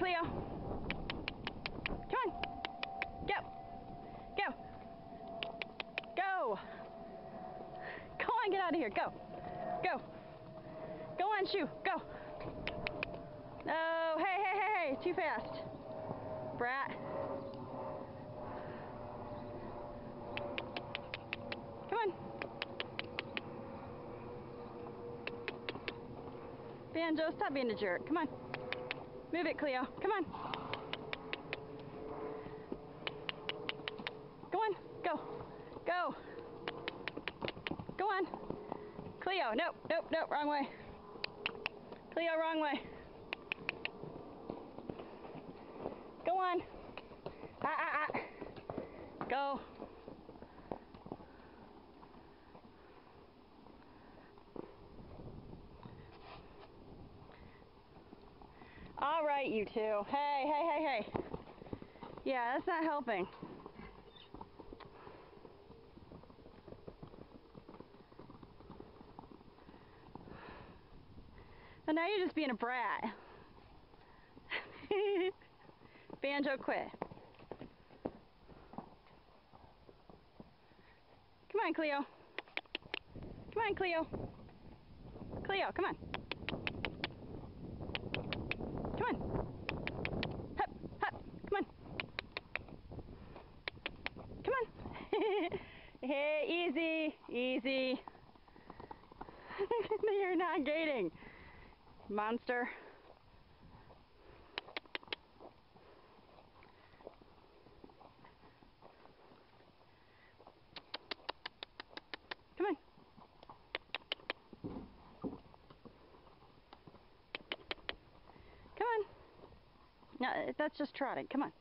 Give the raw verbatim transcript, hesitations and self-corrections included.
Kleo. Come on. Go. Go. Go. Go on, get out of here. Go. Go. Go on, shoo. Go. Oh, hey, hey, hey, hey. Too fast. Brat. Come on. Banjo, stop being a jerk. Come on. Move it, Kleo. Come on. Go on. Go. Go. Go on. Kleo. Nope. Nope. Nope. Wrong way. Kleo, wrong way. Go on. Ah, ah, ah. Go. All right, you two. Hey, hey, hey, hey. Yeah, that's not helping. And now you're just being a brat. Banjo, quit. Come on, Kleo. Come on, Kleo. Kleo, come on. Come on. Hup, hup. Come on. Come on. Hey, easy, easy. You're not gating, monster. Come on. Come on. No, that's just trotting. Come on.